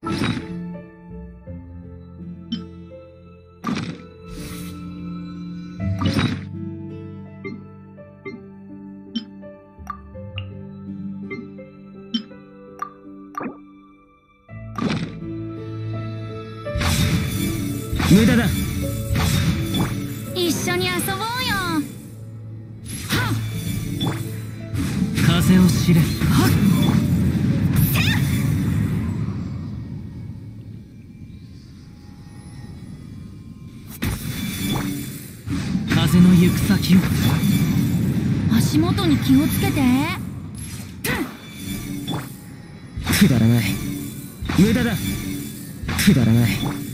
無駄だ。 一緒に遊ぼうよ。 風を知れ。風の行く先を。 足元に気をつけて。 くだらない。無駄だ。くだらない。